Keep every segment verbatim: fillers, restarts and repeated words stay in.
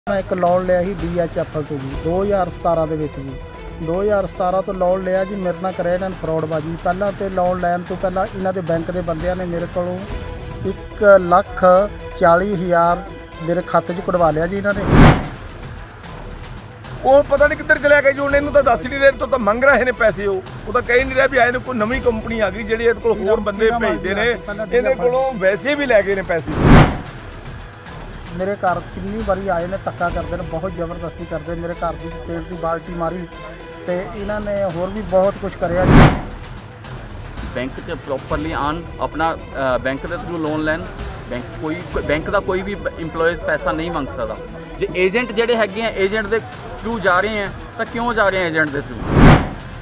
मैं एक लोन लिया ही डी एच एफ एल तो जी दो हज़ार सतारह ਦੇ ਵਿੱਚ ਜੀ दो हज़ार सतारह ਤੋਂ ਲੋਨ ਲਿਆ ਜੀ। ਮੇਰੇ ਨਾਲ ਕਰਿਆ ਇਹਨਾਂ ਨੇ ਫਰੋਡਬਾਜੀ। ਪਹਿਲਾਂ ਤੇ ਲੋਨ ਲੈਣ ਤੋਂ ਪਹਿਲਾਂ ਇਹਨਾਂ ਦੇ ਬੈਂਕ ਦੇ ਬੰਦਿਆਂ ਨੇ ਮੇਰੇ ਕੋਲੋਂ ਇੱਕ ਲੱਖ ਚਾਲੀ ਹਜ਼ਾਰ ਮੇਰੇ ਖਾਤੇ 'ਚ ਕਢਵਾ ਲਿਆ ਜੀ ਇਹਨਾਂ ਨੇ। ਉਹ ਪਤਾ ਨਹੀਂ ਕਿੱਧਰ ਚਲਿਆ ਗਿਆ ਜੀ। ਹੁਣ ਇਹਨੂੰ ਤਾਂ ਦੱਸ ਨਹੀਂ ਰਹੇ, ਤੋਂ ਤਾਂ ਮੰਗ ਰਹੇ ਨੇ ਪੈਸੇ। ਉਹ ਉਹ ਤਾਂ ਕਹਿ ਨਹੀਂ ਰਿਹਾ ਵੀ ਆਏ ਨੂੰ ਕੋਈ ਨਵੀਂ ਕੰਪਨੀ ਆ ਗਈ ਜਿਹੜੀ ਇਹਦੇ ਕੋਲ ਹੋਰ ਬੰਦੇ ਭੇਜਦੇ ਨੇ, ਇਹਦੇ ਕੋਲੋਂ ਵੈਸੇ ਵੀ ਲੈ ਗਏ ਨੇ ਪੈਸੇ। मेरे घर कितनी बारी आए ने धक्का करते हैं, बहुत जबरदस्ती करते। मेरे घर की तेल की बाल्टी मारी तो इन्होंने होर भी बहुत कुछ कराया। बैंक च प्रॉपरली आन अपना बैंक के थ्रू लोन लैन। बैंक कोई बैंक का कोई भी इंप्लॉयज़ पैसा नहीं मंग सकता। जो एजेंट जोड़े है एजेंट के थ्रू जा रहे हैं तो क्यों जा रहे हैं एजेंट के थ्रू?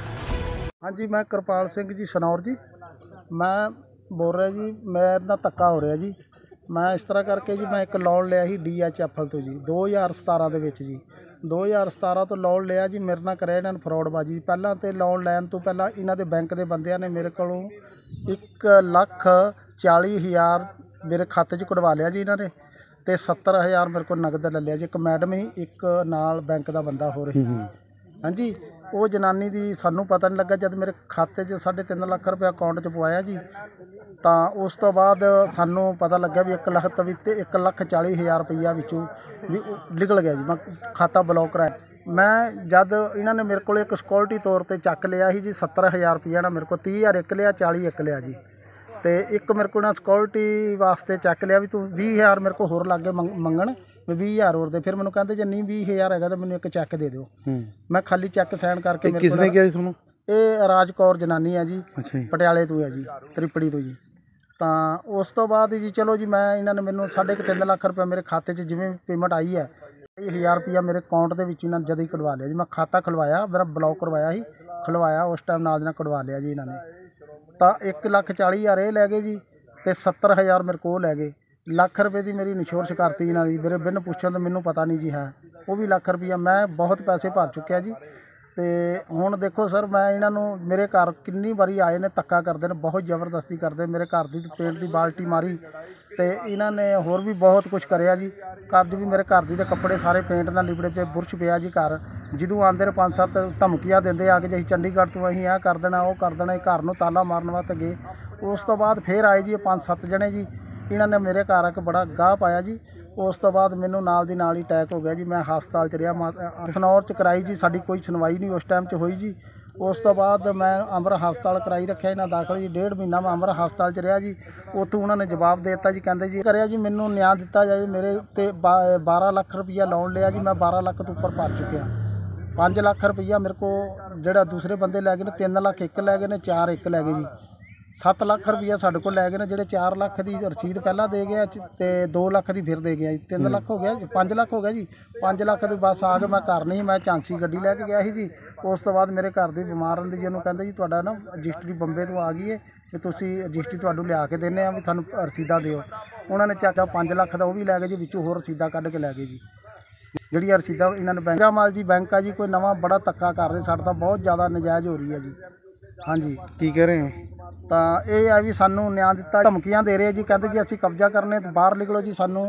हाँ जी, मैं कृपाल सिंह जी सनौर जी मैं बोल रहा जी। मेरे ना धक्का हो रहा जी। मैं इस तरह करके जी मैं एक लोन लिया ही डी एच एफ एल तो जी दो हज़ार सतारह ਦੇ ਵਿੱਚ ਜੀ दो हज़ार सतारह ਤੋਂ ਲੋਨ ਲਿਆ ਜੀ। ਮੇਰੇ ਨਾਲ ਕਰਿਆ ਇਹਨਾਂ ਨੇ ਫਰੋਡਬਾਜੀ। ਪਹਿਲਾਂ ਤੇ ਲੋਨ ਲੈਣ ਤੋਂ ਪਹਿਲਾਂ ਇਹਨਾਂ ਦੇ ਬੈਂਕ ਦੇ ਬੰਦਿਆਂ ਨੇ ਮੇਰੇ ਕੋਲੋਂ ਇੱਕ ਲੱਖ ਚਾਲੀ ਹਜ਼ਾਰ ਮੇਰੇ ਖਾਤੇ 'ਚ ਕਢਵਾ ਲਿਆ ਜੀ ਇਹਨਾਂ ਨੇ, ਤੇ ਸੱਤਰ ਹਜ਼ਾਰ ਮੇਰੇ ਕੋਲ ਨਗਦ ਲੈ ਲਿਆ ਜੀ। ਇੱਕ ਮੈਡਮ ਹੀ ਇੱਕ ਨਾਲ ਬੈਂਕ ਦਾ ਬੰਦਾ ਹੋ ਰਿਹਾ। ਹਾਂਜੀ, ਉਹ ਜਨਾਨੀ ਦੀ ਸਾਨੂੰ ਪਤਾ ਨਹੀਂ ਲੱਗਾ। ਜਦ ਮੇਰੇ ਖਾਤੇ 'ਚ ਸਾਢੇ ਤਿੰਨ ਲੱਖ ਰੁਪਇਆ ਅਕਾਊਂਟ 'ਚ ਪਵਾਇਆ ਜੀ, ਤਾਂ ਉਸ ਤੋਂ ਬਾਅਦ ਸਾਨੂੰ ਪਤਾ ਲੱਗਾ ਵੀ ਇੱਕ ਲੱਖ ਤਵੀ ਤੇ ਇੱਕ ਲੱਖ ਚਾਲੀ ਹਜ਼ਾਰ ਰੁਪਈਆ ਵਿੱਚੋਂ ਵੀ ਨਿਕਲ ਗਿਆ ਜੀ। ਮੈਂ ਖਾਤਾ ਬਲੌਕ ਕਰਾਇਆ। ਮੈਂ ਜਦ ਇਹਨਾਂ ਨੇ ਮੇਰੇ ਕੋਲ ਇੱਕ ਸਿਕਿਉਰਿਟੀ ਤੌਰ 'ਤੇ ਚੱਕ ਲਿਆ ਸੀ ਜੀ ਸੱਤਰ ਹਜ਼ਾਰ ਰੁਪਈਆ ਨਾਲ। ਮੇਰੇ ਕੋਲ ਤੀਹ ਹਜ਼ਾਰ ਇੱਕ ਲਿਆ, ਚਾਲੀ ਇੱਕ ਲਿਆ ਜੀ, ਅਤੇ ਇੱਕ ਮੇਰੇ ਕੋਲ ਨਾ ਸਿਕਿਉਰਿਟੀ ਵਾਸਤੇ ਚੱਕ ਲਿਆ ਵੀ ਤੂੰ ਵੀਹ ਹਜ਼ਾਰ ਮੇਰੇ ਕੋਲ ਹੋਰ ਲਾਗੇ ਮੰਗ ਮੰਗਣ ਵੀ ਵੀਹ ਹਜ਼ਾਰ ਹੋਰ ਦੇ। ਫਿਰ ਮੈਨੂੰ ਕਹਿੰਦੇ ਜੇ ਨਹੀਂ ਵੀਹ ਹਜ਼ਾਰ ਹੈਗਾ ਤਾਂ ਮੈਨੂੰ ਇੱਕ ਚੈੱਕ ਦੇ ਦਿਓ। ਮੈਂ ਖਾਲੀ ਚੈੱਕ ਸਾਈਨ ਕਰਕੇ ਮੇਰੇ ਕਿਸ ਨੇ ਕਿਹਾ ਜੀ ਤੁਹਾਨੂੰ? ਇਹ ਰਾਜ ਕੌਰ ਜਨਾਨੀ ਹੈ ਜੀ, ਪਟਿਆਲੇ ਤੋਂ ਹੈ ਜੀ, ਤ੍ਰਿਪੜੀ ਤੋਂ ਜੀ। ਤਾਂ ਉਸ ਤੋਂ ਬਾਅਦ ਜੀ ਚਲੋ ਜੀ ਮੈਂ ਇਹਨਾਂ ਨੇ ਮੈਨੂੰ ਸਾਢੇ ਕੁ ਤਿੰਨ ਲੱਖ ਰੁਪਇਆ ਮੇਰੇ ਖਾਤੇ 'ਚ ਜਿਵੇਂ ਪੇਮੈਂਟ ਆਈ ਹੈ ਵੀਹ ਹਜ਼ਾਰ ਰੁਪਇਆ ਮੇਰੇ ਅਕਾਊਂਟ ਦੇ ਵਿੱਚ ਇਹਨਾਂ ਨੇ ਜਦ ਹੀ ਕਢਵਾ ਲਿਆ ਜੀ। ਮੈਂ ਖਾਤਾ ਖੁਲਵਾਇਆ, ਮੇਰਾ ਬਲੌਕ ਕਰਵਾਇਆ ਸੀ, ਖੁਲਵਾਇਆ ਉਸ ਟਾਈਮ ਨਾਲ ਦੀ ਨਾਲ ਕਢਵਾ ਲਿਆ ਜੀ ਇਹਨਾਂ ਨੇ। ਤਾਂ ਇੱਕ ਲੱਖ ਚਾਲੀ ਹਜ਼ਾਰ ਇਹ ਲੈ ਗਏ ਜੀ, ਅਤੇ ਸੱਤਰ ਹਜ਼ਾਰ ਮੇਰੇ ਕੋਲ ਲੈ ਗਏ। ਲੱਖ ਰੁਪਏ ਦੀ ਮੇਰੀ ਇੰਸ਼ੋਰੈਂਸ ਕਰਤੀ ਇਹਨਾਂ ਦੀ। ਮੇਰੇ ਬਿਨ ਪੁੱਛਣ ਤਾਂ ਮੈਨੂੰ ਪਤਾ ਨਹੀਂ ਜੀ ਹੈ ਉਹ ਵੀ ਲੱਖ ਰੁਪਈਆ। ਮੈਂ ਬਹੁਤ ਪੈਸੇ ਭਰ ਚੁੱਕਿਆ ਜੀ। ਅਤੇ ਹੁਣ ਦੇਖੋ ਸਰ, ਮੈਂ ਇਹਨਾਂ ਨੂੰ ਮੇਰੇ ਘਰ ਕਿੰਨੀ ਵਾਰੀ ਆਏ ਨੇ, ਧੱਕਾ ਕਰਦੇ ਨੇ, ਬਹੁਤ ਜ਼ਬਰਦਸਤੀ ਕਰਦੇ। ਮੇਰੇ ਘਰ ਦੀ ਪੇਂਟ ਦੀ ਬਾਲਟੀ ਮਾਰੀ ਅਤੇ ਇਹਨਾਂ ਨੇ ਹੋਰ ਵੀ ਬਹੁਤ ਕੁਛ ਕਰਿਆ ਜੀ। ਘਰ 'ਚ ਵੀ ਮੇਰੇ ਘਰ ਦੀ ਦੇ ਕੱਪੜੇ ਸਾਰੇ ਪੇਂਟ ਨਾਲ ਲਿਬੜੇ ਪਏ, ਬੁਰਸ਼ ਪਿਆ ਜੀ ਘਰ। ਜਦੋਂ ਆਉਂਦੇ ਨੇ ਪੰਜ ਸੱਤ ਧਮਕੀਆਂ ਦਿੰਦੇ ਆ ਕੇ ਜੀ ਅਸੀਂ ਚੰਡੀਗੜ੍ਹ ਤੋਂ ਅਸੀਂ ਇਹ ਕਰ ਦੇਣਾ ਉਹ ਕਰ ਦੇਣਾ। ਘਰ ਨੂੰ ਤਾਲਾ ਮਾਰਨ ਵਾਸਤੇ ਗਏ। ਉਸ ਤੋਂ ਬਾਅਦ ਫਿਰ ਆਏ ਜੀ ਪੰਜ ਸੱਤ ਜਣੇ ਜੀ। ਇਹਨਾਂ ਨੇ ਮੇਰੇ ਘਰ ਆ ਕੇ ਬੜਾ ਗਾਹ ਪਾਇਆ ਜੀ। ਉਸ ਤੋਂ ਬਾਅਦ ਮੈਨੂੰ ਨਾਲ ਦੀ ਨਾਲ ਹੀ ਅਟੈਕ ਹੋ ਗਿਆ ਜੀ। ਮੈਂ ਹਸਪਤਾਲ 'ਚ ਰਿਹਾ, ਮਾ ਸਨੌਰ 'ਚ ਕਰਾਈ ਜੀ। ਸਾਡੀ ਕੋਈ ਸੁਣਵਾਈ ਨਹੀਂ ਉਸ ਟਾਈਮ 'ਚ ਹੋਈ ਜੀ। ਉਸ ਤੋਂ ਬਾਅਦ ਮੈਂ ਅੰਮ੍ਰਿਤ ਹਸਪਤਾਲ ਕਰਾਈ ਰੱਖਿਆ ਇਹਨਾਂ ਦਾਖਲ ਜੀ। ਡੇਢ ਮਹੀਨਾ ਮੈਂ ਅੰਮ੍ਰਿਤ ਹਸਪਤਾਲ 'ਚ ਰਿਹਾ ਜੀ। ਉੱਥੋਂ ਉਹਨਾਂ ਨੇ ਜਵਾਬ ਦੇ ਦਿੱਤਾ ਜੀ, ਕਹਿੰਦੇ ਜੀ ਕਰਿਆ ਜੀ ਮੈਨੂੰ ਨਿਆਂ ਦਿੱਤਾ ਜਾਏ। ਮੇਰੇ ਉੱਤੇ ਬਾਰਾਂ ਲੱਖ ਰੁਪਈਆ ਲੋਨ ਲਿਆ ਜੀ। ਮੈਂ ਬਾਰਾਂ ਲੱਖ ਤੋਂ ਉੱਪਰ ਭਰ ਚੁੱਕਿਆ। ਪੰਜ ਲੱਖ ਰੁਪਈਆ ਮੇਰੇ ਕੋਲ ਜਿਹੜਾ ਦੂਸਰੇ ਬੰਦੇ ਲੈ ਗਏ ਨੇ, ਤਿੰਨ ਲੱਖ ਇੱਕ ਲੈ ਗਏ ਨੇ, ਚਾਰ ਇੱਕ ਲੈ ਗਏ ਜੀ। ਸੱਤ ਲੱਖ ਰੁਪਈਆ ਸਾਡੇ ਕੋਲ ਲੈ ਗਏ ਨੇ। ਜਿਹੜੇ ਚਾਰ ਲੱਖ ਦੀ ਰਸੀਦ ਪਹਿਲਾਂ ਦੇ ਗਿਆ ਅਤੇ ਦੋ ਲੱਖ ਦੀ ਫਿਰ ਦੇ ਗਿਆ ਜੀ। ਤਿੰਨ ਲੱਖ ਹੋ ਗਿਆ, ਪੰਜ ਲੱਖ ਹੋ ਗਿਆ ਜੀ। ਪੰਜ ਲੱਖ ਦੀ ਬੱਸ ਆ ਕੇ ਮੈਂ ਘਰ ਨਹੀਂ, ਮੈਂ ਝਾਂਸੀ ਗੱਡੀ ਲੈ ਕੇ ਗਿਆ ਸੀ ਜੀ। ਉਸ ਤੋਂ ਬਾਅਦ ਮੇਰੇ ਘਰ ਦੀ ਬਿਮਾਰ ਰਹਿੰਦੀ ਜੀ। ਉਹਨੂੰ ਕਹਿੰਦੇ ਜੀ ਤੁਹਾਡਾ ਨਾ ਰਜਿਸਟਰੀ ਬੰਬੇ ਤੋਂ ਆ ਗਈ ਹੈ ਵੀ ਤੁਸੀਂ ਰਜਿਸਟਰੀ ਤੁਹਾਨੂੰ ਲਿਆ ਕੇ ਦਿੰਦੇ ਆ ਵੀ ਤੁਹਾਨੂੰ ਰਸੀਦਾਂ ਦਿਓ। ਉਹਨਾਂ ਨੇ ਚਾਚਾ ਪੰਜ ਲੱਖ ਦਾ ਉਹ ਵੀ ਲੈ ਗਏ ਜੀ, ਵਿੱਚੋਂ ਹੋਰ ਰਸੀਦਾਂ ਕੱਢ ਕੇ ਲੈ ਗਏ ਜੀ। ਜਿਹੜੀਆਂ ਰਸੀਦਾਂ ਇਹਨਾਂ ਨੇ ਬੈਂਕ ਮਾਲ ਜੀ ਬੈਂਕ ਆ ਜੀ ਕੋਈ ਨਵਾਂ ਬੜਾ ਧੱਕਾ ਕਰ ਰਹੇ। ਸਾਡਾ ਤਾਂ ਬਹੁਤ ਜ਼ਿਆਦਾ ਨਜਾਇਜ਼ ਹੋ ਰਹੀ ਹੈ ਜੀ। ਹਾਂਜੀ, ਕੀ ਕਹਿ ਰਹੇ ਹੋ? ਤਾਂ ਇਹ ਹੈ ਵੀ ਸਾਨੂੰ ਨਿਆਂ ਦਿੱਤਾ, ਧਮਕੀਆਂ ਦੇ ਰਹੇ ਜੀ। ਕਹਿੰਦੇ ਜੀ ਅਸੀਂ ਕਬਜ਼ਾ ਕਰਨੇ ਤੇ ਬਾਹਰ ਨਿਕਲੋ ਜੀ, ਸਾਨੂੰ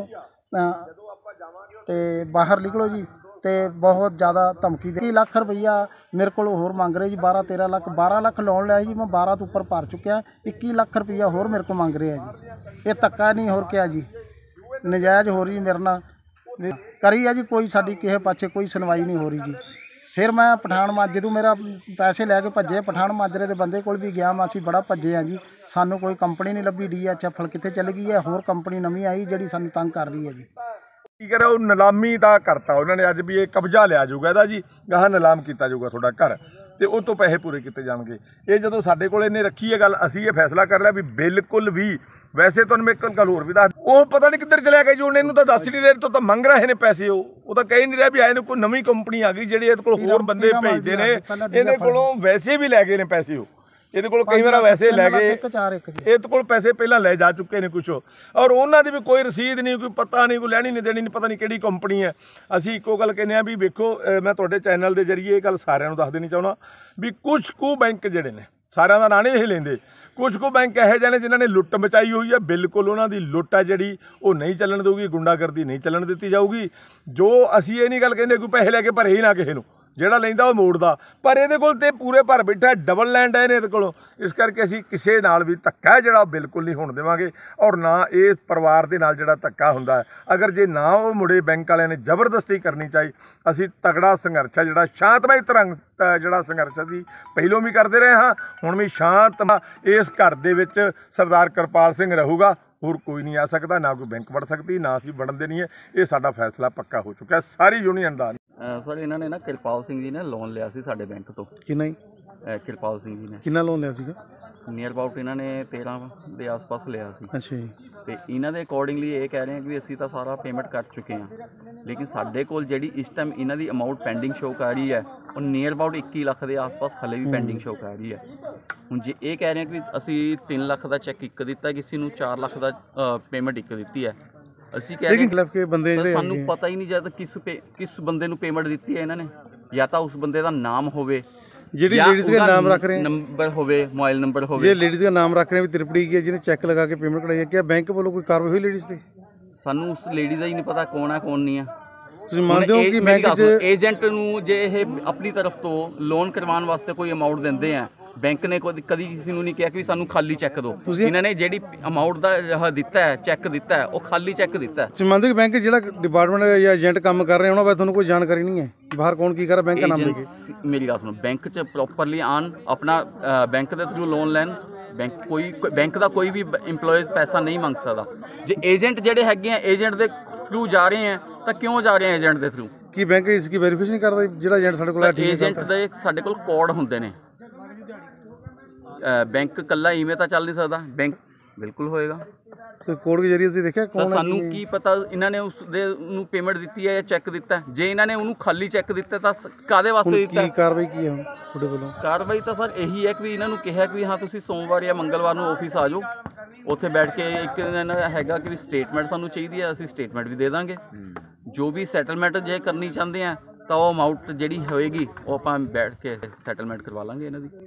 ਤੇ ਬਾਹਰ ਨਿਕਲੋ ਜੀ। ਅਤੇ ਬਹੁਤ ਜ਼ਿਆਦਾ ਧਮਕੀ ਦੇ। ਤੀਹ ਲੱਖ ਰੁਪਈਆ ਮੇਰੇ ਕੋਲ ਹੋਰ ਮੰਗ ਰਹੇ ਜੀ। ਬਾਰਾਂ ਤੇਰਾਂ ਲੱਖ ਬਾਰਾਂ ਲੱਖ ਲੋਨ ਲਿਆ ਜੀ। ਮੈਂ ਬਾਰਾਂ ਤੋਂ ਉੱਪਰ ਭਰ ਚੁੱਕਿਆ। ਇੱਕੀ ਲੱਖ ਰੁਪਈਆ ਹੋਰ ਮੇਰੇ ਕੋਲ ਮੰਗ ਰਿਹਾ ਜੀ। ਇਹ ਧੱਕਾ ਨਹੀਂ ਹੋਰ ਕਿਹਾ ਜੀ, ਨਜਾਇਜ਼ ਹੋ ਰਹੀ ਮੇਰੇ ਨਾਲ ਕਰੀ ਆ ਜੀ। ਕੋਈ ਸਾਡੀ ਕਿਸੇ ਪਾਸੇ ਕੋਈ ਸੁਣਵਾਈ ਨਹੀਂ ਹੋ ਰਹੀ ਜੀ। ਫਿਰ ਮੈਂ ਪਠਾਨ ਮਾਜਰੇ, ਜਦੋਂ ਮੇਰਾ ਪੈਸੇ ਲੈ ਕੇ ਭੱਜੇ, ਪਠਾਨ ਮਾਜਰੇ ਦੇ ਬੰਦੇ ਕੋਲ ਵੀ ਗਿਆ ਮੈਂ। ਅਸੀਂ ਬੜਾ ਭੱਜੇ ਆ ਜੀ। ਸਾਨੂੰ ਕੋਈ ਕੰਪਨੀ ਨਹੀਂ ਲੱਭੀ। ਡੀ ਐਚ ਐਫ ਐਲ ਕਿੱਥੇ ਚੱਲ ਗਈ ਹੈ? ਹੋਰ ਕੰਪਨੀ ਨਵੀਂ ਆਈ ਜਿਹੜੀ ਸਾਨੂੰ ਤੰਗ ਕਰ ਰਹੀ ਹੈ ਜੀ। ਕੀ ਕਰਿਆ ਉਹ ਨਿਲਾਮੀ ਦਾ ਕਰਤਾ ਉਹਨਾਂ ਨੇ ਅੱਜ ਵੀ ਇਹ ਕਬਜ਼ਾ ਲਿਆ ਜਾਊਗਾ ਇਹਦਾ ਜੀ, ਗਾਹਾਂ ਨਿਲਾਮ ਕੀਤਾ ਜਾਊਗਾ ਤੁਹਾਡਾ ਘਰ ਤੇ ਉਹ ਤੋਂ ਪੈਸੇ ਪੂਰੇ ਕੀਤੇ ਜਾਣਗੇ। ਇਹ ਜਦੋਂ ਸਾਡੇ ਕੋਲ ਇਹਨੇ ਰੱਖੀ ਹੈ ਗੱਲ, ਅਸੀਂ ਇਹ ਫੈਸਲਾ ਕਰ ਲਿਆ ਵੀ ਬਿਲਕੁਲ ਵੀ। ਵੈਸੇ ਤੁਹਾਨੂੰ ਮੈਂ ਇੱਕ ਗੱਲ ਹੋਰ ਵੀ ਦੱਸ, ਉਹ ਪਤਾ ਨਹੀਂ ਕਿੱਧਰ ਚਲਿਆ ਗਿਆ ਜੀ। ਹੁਣ ਇਹਨੂੰ ਤਾਂ ਦੱਸ ਨਹੀਂ ਰਹੇ, ਤੋਂ ਤਾਂ ਮੰਗ ਰਹੇ ਨੇ ਪੈਸੇ। ਉਹ ਉਹ ਤਾਂ ਕਹਿ ਨਹੀਂ ਰਿਹਾ ਵੀ ਆਏ ਨੂੰ ਕੋਈ ਨਵੀਂ ਕੰਪਨੀ ਆ ਗਈ ਜਿਹੜੀ ਇਹਦੇ ਕੋਲ ਹੋਰ ਬੰਦੇ ਭੇਜਦੇ ਨੇ, ਇਹਦੇ ਕੋਲੋਂ ਵੈਸੇ ਵੀ ਲੈ ਗਏ ਨੇ ਪੈਸੇ। ਉਹ ਇਹਦੇ ਕੋਲ ਕਈ ਵਾਰ ਵੈਸੇ ਲੈ ਗਏ, ਇਹਦੇ ਕੋਲ ਪੈਸੇ ਪਹਿਲਾਂ ਲੈ ਜਾ ਚੁੱਕੇ ਨੇ ਕੁਛ। ਔਰ ਉਹਨਾਂ ਦੀ ਵੀ ਕੋਈ ਰਸੀਦ ਨਹੀਂ, ਕੋਈ ਪਤਾ ਨਹੀਂ, ਕੋਈ ਲੈਣੀ ਨਹੀਂ ਦੇਣੀ ਨਹੀਂ, ਪਤਾ ਨਹੀਂ ਕਿਹੜੀ ਕੰਪਨੀ ਹੈ। ਅਸੀਂ ਇੱਕੋ ਗੱਲ ਕਹਿੰਦੇ ਹਾਂ ਵੀ ਵੇਖੋ, ਮੈਂ ਤੁਹਾਡੇ ਚੈਨਲ ਦੇ ਜ਼ਰੀਏ ਇਹ ਗੱਲ ਸਾਰਿਆਂ ਨੂੰ ਦੱਸ ਦੇਣੀ ਚਾਹੁੰਦਾ ਵੀ ਕੁਛ ਕੁ ਬੈਂਕ ਜਿਹੜੇ ਨੇ ਸਾਰਿਆਂ ਦਾ ਨਾਂ ਨਹੀਂ ਇਹ ਲੈਂਦੇ। ਕੁਝ ਕੁ ਬੈਂਕ ਇਹੋ ਜਿਹੇ ਨੇ ਜਿਨ੍ਹਾਂ ਨੇ ਲੁੱਟ ਮਚਾਈ ਹੋਈ ਹੈ, ਬਿਲਕੁਲ ਉਹਨਾਂ ਦੀ ਲੁੱਟ ਹੈ ਜਿਹੜੀ ਉਹ ਨਹੀਂ ਚੱਲਣ ਦੇਊਗੀ, ਗੁੰਡਾਗਰਦੀ ਨਹੀਂ ਚੱਲਣ ਦਿੱਤੀ ਜਾਊਗੀ। ਜੋ ਅਸੀਂ ਇਹ ਨਹੀਂ ਗੱਲ ਕਹਿੰਦੇ ਕੋਈ ਪੈਸੇ ਲੈ ਕੇ ਭਰੇ ਹੀ ਨਾ ਕਿਸੇ ਨੂੰ, ਜਿਹੜਾ ਲੈਂਦਾ ਉਹ ਮੋੜਦਾ, ਪਰ ਇਹਦੇ ਕੋਲ ਤੇ ਪੂਰੇ ਭਰ ਬੈਠਾ, ਡਬਲ ਲੈਂਡ ਹੈ ਇਹਦੇ ਕੋਲੋਂ। ਇਸ ਕਰਕੇ ਅਸੀਂ ਕਿਸੇ ਨਾਲ ਵੀ ਧੱਕਾ ਜਿਹੜਾ ਉਹ ਬਿਲਕੁਲ ਨਹੀਂ ਹੋਣ ਦੇਵਾਂਗੇ, ਔਰ ਨਾ ਇਹ ਪਰਿਵਾਰ ਦੇ ਨਾਲ ਜਿਹੜਾ ਧੱਕਾ ਹੁੰਦਾ ਹੈ। ਅਗਰ ਜੇ ਨਾ ਉਹ ਮੁੜੇ ਬੈਂਕ ਵਾਲਿਆਂ ਨੇ ਜ਼ਬਰਦਸਤੀ ਕਰਨੀ ਚਾਹੀ, ਅਸੀਂ ਤਗੜਾ ਸੰਘਰਸ਼ ਹੈ ਜਿਹੜਾ ਸ਼ਾਂਤਮਈ ਤਰੰਗ ਜਿਹੜਾ ਸੰਘਰਸ਼ ਅਸੀਂ ਪਹਿਲੋਂ ਵੀ ਕਰਦੇ ਰਹੇ ਹਾਂ, ਹੁਣ ਵੀ ਸ਼ਾਂਤ ਇਸ ਘਰ ਦੇ ਵਿੱਚ ਸਰਦਾਰ ਕਿਰਪਾਲ ਸਿੰਘ ਰਹੂਗਾ, ਹੋਰ ਕੋਈ ਨਹੀਂ ਆ ਸਕਦਾ, ਨਾ ਕੋਈ ਬੈਂਕ ਵੜ ਸਕਦੀ, ਨਾ ਅਸੀਂ ਵੜਨ ਦੇਣੀ ਹੈ। ਇਹ ਸਾਡਾ ਫੈਸਲਾ ਪੱਕਾ ਹੋ ਚੁੱਕਾ ਸਾਰੀ ਯੂਨੀਅਨ ਦਾ। ਸਰ ਇਹਨਾਂ ਨੇ ਨਾ ਕਿਰਪਾਲ ਸਿੰਘ ਜੀ ਨੇ ਲੋਨ ਲਿਆ ਸੀ ਸਾਡੇ ਬੈਂਕ ਤੋਂ। ਕਿੰਨਾ ਹੀ ਕਿਰਪਾਲ ਸਿੰਘ ਜੀ ਨੇ ਕਿੰਨਾ ਲੋਨ ਲਿਆ ਸੀਗਾ? ਨੀਅਰ ਅਬਾਊਟ ਇਹਨਾਂ ਨੇ ਤੇਰਾਂ ਦੇ ਆਸ-ਪਾਸ ਲਿਆ ਸੀ। ਅੱਛਾ ਜੀ। ਤੇ ਇਹਨਾਂ ਦੇ ਅਕੋਰਡਿੰਗਲੀ ਇਹ ਕਹਿ ਰਹੇ ਹਾਂ ਕਿ ਅਸੀਂ ਤਾਂ ਸਾਰਾ ਪੇਮੈਂਟ ਕਰ ਚੁੱਕੇ ਹਾਂ, ਲੇਕਿਨ ਸਾਡੇ ਕੋਲ ਜਿਹੜੀ ਇਸ ਟਾਈਮ ਇਹਨਾਂ ਦੀ ਅਮਾਊਂਟ ਪੈਂਡਿੰਗ ਸ਼ੋ ਕਰ ਰਹੀ ਹੈ ਉਹ ਨੀਅਰ ਅਬਾਊਟ ਇੱਕੀ ਲੱਖ ਦੇ ਆਸ-ਪਾਸ ਹਲੇ ਵੀ ਪੈਂਡਿੰਗ ਸ਼ੋ ਕਰ ਰਹੀ ਹੈ। ਹੁਣ ਜੇ ਇਹ ਕਹਿ ਰਹੇ ਹਾਂ ਕਿ ਅਸੀਂ ਤਿੰਨ ਲੱਖ ਦਾ ਚੈੱਕ ਇੱਕ ਦਿੱਤਾ, ਕਿਸੇ ਨੂੰ ਚਾਰ ਲੱਖ ਦਾ ਪੇਮੈਂਟ ਇੱਕ ਦਿੱਤੀ ਹੈ, ਅਸੀਂ ਕਹਿ ਰਹੇ ਲੇਕਿਨ ਮਤਲਬ ਕਿ ਬੰਦੇ ਜਿਹੜੇ ਸਾਨੂੰ ਪਤਾ ਹੀ ਨਹੀਂ ਜਦ ਕਿਸ ਕਿਸ ਬੰਦੇ ਨੂੰ ਪੇਮੈਂਟ ਦਿੱਤੀ ਹੈ ਇਹਨਾਂ ਨੇ, ਜਾਂ ਤਾਂ ਉਸ ਬੰਦੇ ਦਾ ਨਾਮ ਹੋਵੇ, ਜਿਹੜੀ ਲੇਡੀਜ਼ ਦਾ ਨਾਮ ਰੱਖ ਰਹੇ ਨੰਬਰ ਹੋਵੇ, ਮੋਬਾਈਲ ਨੰਬਰ ਹੋਵੇ। ਜੇ ਲੇਡੀਜ਼ ਦਾ ਨਾਮ ਰੱਖ ਰਹੇ ਵੀ ਤ੍ਰਿਪੜੀ ਕੀ ਹੈ ਜਿਹਨੇ ਚੈੱਕ ਲਗਾ ਕੇ ਪੇਮੈਂਟ ਕਢਾਈ ਹੈ, क्या ਬੈਂਕ ਵੱਲੋਂ ਕੋਈ ਕਾਰਵਾਈ ਹੋਈ ਲੇਡੀਜ਼ ਤੇ? ਸਾਨੂੰ ਉਸ ਲੇਡੀ ਦਾ ਹੀ ਨਹੀਂ ਪਤਾ ਕੌਣ ਹੈ ਕੌਣ ਨਹੀਂ ਹੈ। ਤੁਸੀਂ ਮੰਨਦੇ ਹੋ ਕਿ ਬੈਂਕ 'ਚ ਏਜੰਟ ਨੂੰ ਜੇ ਇਹ ਆਪਣੀ ਤਰਫ ਤੋਂ ਲੋਨ ਕਰਵਾਉਣ ਵਾਸਤੇ ਕੋਈ ਅਮਾਊਂਟ ਦਿੰਦੇ ਆ, ਬੈਂਕ ਨੇ ਕਦੀ ਕਦੀ ਕਿਸੇ ਨੂੰ ਨਹੀਂ ਕਿਹਾ ਕਿ ਸਾਨੂੰ ਖਾਲੀ ਚੈੱਕ ਦਿਓ। ਇਹਨਾਂ ਨੇ ਜਿਹੜੀ ਅਮਾਊਂਟ ਦਾ ਦਿੱਤਾ ਹੈ, ਚੈੱਕ ਦਿੱਤਾ ਹੈ, ਉਹ ਖਾਲੀ ਚੈੱਕ ਦਿੱਤਾ ਹੈ। ਤੁਸੀਂ ਮੰਨਦੇ ਹੋ ਕਿ ਬੈਂਕ ਜਿਹੜਾ ਡਿਪਾਰਟਮੈਂਟ ਜਾਂ ਏਜੰਟ ਕੰਮ ਕਰ ਰਹੇ ਉਹਨਾਂ ਬਾਰੇ ਤੁਹਾਨੂੰ ਕੋਈ ਜਾਣਕਾਰੀ ਨਹੀਂ ਹੈ, ਬਾਹਰ ਕੌਣ ਕੀ ਕਰ ਰਿਹਾ, ਬੈਂਕ ਦਾ ਨਾਮ ਲੈ ਕੇ? ਮੇਰੀ ਗੱਲ ਸੁਣੋ, ਬੈਂਕ 'ਚ ਪ੍ਰੋਪਰਲੀ ਆਉਣ, ਆਪਣਾ ਬੈਂਕ ਦੇ ਥਰੂ ਲੋਨ ਲੈਣ। ਬੈਂਕ ਕੋਈ ਬੈਂਕ ਦਾ ਕੋਈ ਵੀ ਇੰਪਲੋਈਜ਼ ਪੈਸਾ ਨਹੀਂ ਮੰਗ ਸਕਦਾ। ਜੇ ਏਜੰਟ ਜਿਹੜੇ ਹੈਗੇ ਆ ਏਜੰਟ ਦੇ ਥਰੂ ਜਾ ਰਹੇ ਆ ਤਾਂ ਕਿਉਂ ਜਾ ਰਹੇ ਆ ਏਜੰਟ ਦੇ ਥਰੂ? ਕੀ ਬੈਂਕ ਇਸ ਦੀ ਵੈਰੀਫਿਕੇਸ਼ਨ ਨਹੀਂ ਕਰਦਾ ਜਿਹੜਾ ਏਜੰਟ ਸਾਡੇ ਕੋਲ ਹੈ? ਏਜੰਟ ਦੇ ਸਾਡੇ ਕੋਲ ਕੋਡ ਹੁੰਦੇ ਨੇ। ਬੈਂਕ ਕੱਲਾ ਈਵੇਂ ਤਾਂ ਚੱਲ ਨਹੀਂ ਸਕਦਾ, ਬੈਂਕ ਬਿਲਕੁਲ ਹੋਏਗਾ। ਤੇ ਕੋਡ ਦੇ ਜ਼ਰੀਏ ਅਸੀਂ ਦੇਖਿਆ ਕੌਣ ਹੈ? ਸਾਨੂੰ ਕੀ ਪਤਾ ਇਹਨਾਂ ਨੇ ਉਸ ਦੇ ਨੂੰ ਪੇਮੈਂਟ ਦਿੱਤੀ ਹੈ ਜਾਂ ਚੈੱਕ ਦਿੱਤਾ। ਜੇ ਇਹਨਾਂ ਨੇ ਉਹਨੂੰ ਖਾਲੀ ਚੈੱਕ ਦਿੱਤਾ ਤਾਂ ਕਾਦੇ ਵਾਸਤੇ ਦਿੱਤਾ? ਕੀ ਕਾਰਵਾਈ ਕੀ ਹੈ ਹੁਣ ਤੁਹਾਡੇ ਵੱਲੋਂ? ਕਾਰਵਾਈ ਤਾਂ ਸਰ ਇਹੀ ਹੈ ਕਿ ਇਹਨਾਂ ਨੂੰ ਕਿਹਾ ਕਿ ਹਾਂ ਤੁਸੀਂ ਸੋਮਵਾਰ ਜਾਂ ਮੰਗਲਵਾਰ ਨੂੰ ਆਫਿਸ ਆ ਜਾਓ, ਉੱਥੇ ਬੈਠ ਕੇ ਇੱਕ ਇਹਨਾਂ ਦਾ ਹੈਗਾ ਕਿ ਵੀ ਸਟੇਟਮੈਂਟ ਸਾਨੂੰ ਚਾਹੀਦੀ ਹੈ, ਅਸੀਂ ਸਟੇਟਮੈਂਟ ਵੀ ਦੇ ਦਾਂਗੇ। ਜੋ ਵੀ ਸੈਟਲਮੈਂਟ ਜੇ ਕਰਨੀ ਚਾਹੁੰਦੇ ਆ ਤਾਂ ਉਹ ਅਮਾਊਂਟ ਜਿਹੜੀ ਹੋਏਗੀ ਉਹ ਆਪਾਂ ਬੈਠ ਕੇ ਸੈਟਲਮੈਂਟ ਕਰਵਾ ਲਾਂਗੇ ਇਹਨਾਂ ਦੀ।